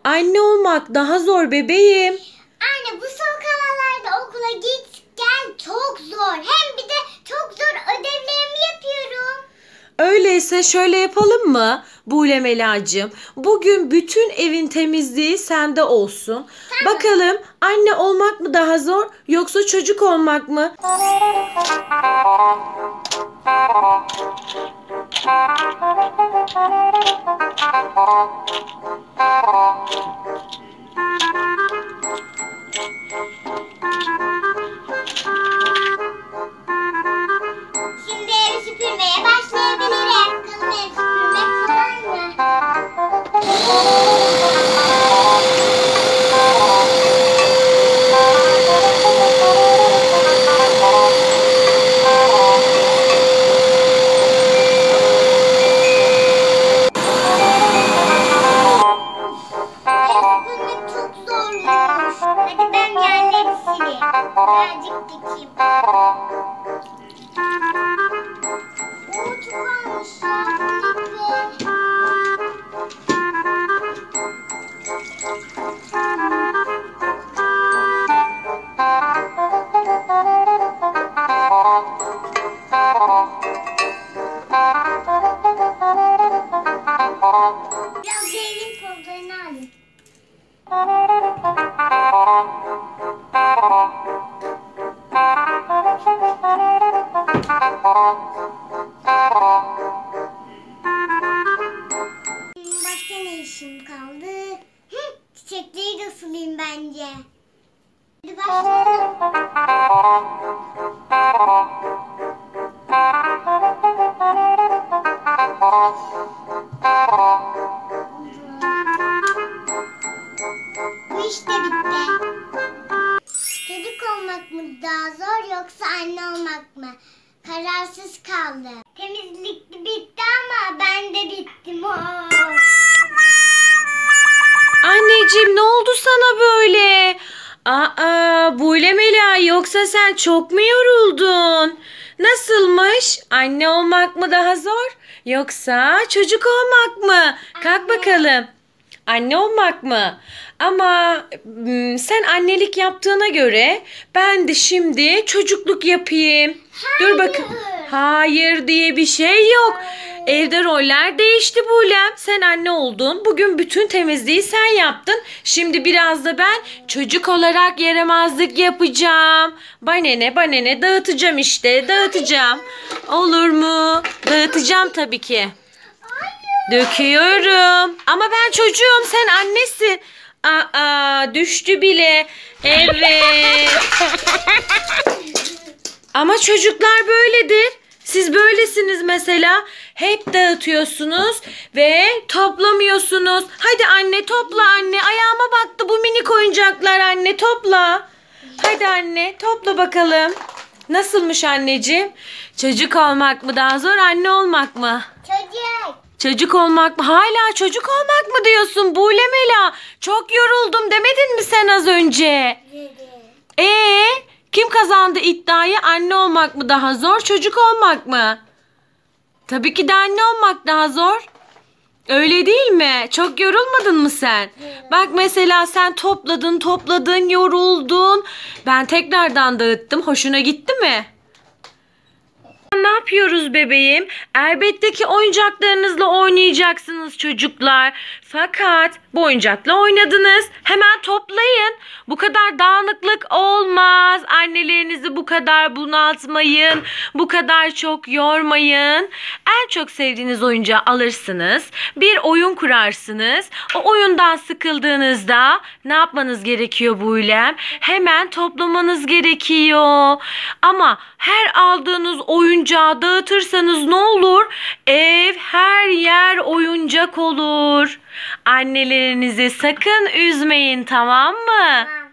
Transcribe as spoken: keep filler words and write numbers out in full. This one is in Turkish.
Anne olmak daha zor bebeğim. Anne, bu soğuk havalarda okula git gel çok zor. Hem bir de çok zor ödevlerimi yapıyorum. Öyleyse şöyle yapalım mı Buğlem Melacığım? Bugün bütün evin temizliği sende olsun. Tamam. Bakalım anne olmak mı daha zor yoksa çocuk olmak mı? Şimdi evi süpürmeye başlayabilirim. Bakalım evi süpürmek kolay mı? Evi süpürmek çok zormuş. Hadi ben yerleri sileyim. Birazcık dikeyim. Oo, çok almış ya. Biraz zeytin tozlarını alayım. Başka ne işim kaldı? Hı, çiçekleri de sulayayım bence. Hadi başlayalım. Bu iş de bitti. Çocuk olmak mı daha zor yoksa anne olmak mı? Kararsız kaldım. Temizlik bitti ama ben de bittim. Oo. Anneciğim ne oldu sana böyle? Aa, Buğlem Ela yoksa sen çok mu yoruldun? Nasılmış? Anne olmak mı daha zor yoksa çocuk olmak mı? Kalk Anne. bakalım. Anne olmak mı? Ama mm, sen annelik yaptığına göre ben de şimdi çocukluk yapayım. Dur bakın. Hayır diye bir şey yok. Evde roller değişti Buğlem. Sen anne oldun. Bugün bütün temizliği sen yaptın. Şimdi biraz da ben çocuk olarak yaramazlık yapacağım. Bana ne bana ne dağıtacağım işte. Dağıtacağım. Olur mu? Dağıtacağım tabii ki. Döküyorum. Ama ben çocuğum, sen annesin. Aa, düştü bile. Evet. Ama çocuklar böyledir. Siz böylesiniz mesela. Hep dağıtıyorsunuz ve toplamıyorsunuz. Hadi anne topla anne. Ayağıma battı bu minik oyuncaklar anne, topla. Hadi anne topla bakalım. Nasılmış anneciğim? Çocuk olmak mı daha zor, anne olmak mı? Çocuk. Çocuk olmak mı? Hala çocuk olmak mı diyorsun Buğlem Ela? Çok yoruldum demedin mi sen az önce? Ee, kim kazandı iddiayı? Anne olmak mı daha zor, çocuk olmak mı? Tabii ki de anne olmak daha zor. Öyle değil mi? Çok yorulmadın mı sen? Bak mesela sen topladın, topladın, yoruldun. Ben tekrardan dağıttım. Hoşuna gitti mi? Ne yapıyoruz bebeğim? Elbette ki oyuncaklarınızla oynayacaksınız çocuklar. Fakat bu oyuncakla oynadınız. Hemen toplayın. Bu kadar dağınıklık olmaz. Annelerinizi bu kadar bunaltmayın. Bu kadar çok yormayın. En çok sevdiğiniz oyuncağı alırsınız. Bir oyun kurarsınız. O oyundan sıkıldığınızda ne yapmanız gerekiyor Buğlem? Hemen toplamanız gerekiyor. Ama her aldığınız oyuncağı dağıtırsanız ne olur? Ev her yer oyuncak olur. Annelerinizi sakın üzmeyin, tamam mı? Tamam.